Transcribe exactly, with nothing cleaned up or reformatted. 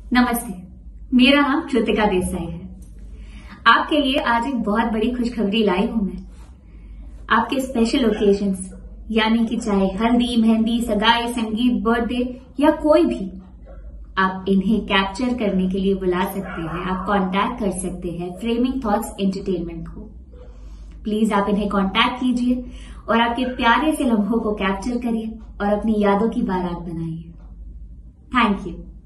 नमस्ते, मेरा नाम कृतिका देसाई है। आपके लिए आज एक बहुत बड़ी खुशखबरी लाई हूं मैं। आपके स्पेशल ओकेजन्स यानी कि चाहे हल्दी, मेहंदी, सगाई, संगीत, बर्थडे या कोई भी, आप इन्हें कैप्चर करने के लिए बुला सकते हैं। आप कांटेक्ट कर सकते हैं फ्रेमिंग थॉट्स एंटरटेनमेंट को। प्लीज आप इन्हें कांटेक्ट कीजिए और आपके प्यारे से लम्हों को कैप्चर करिए और अपनी यादों की बारात बनाइए। Thank you.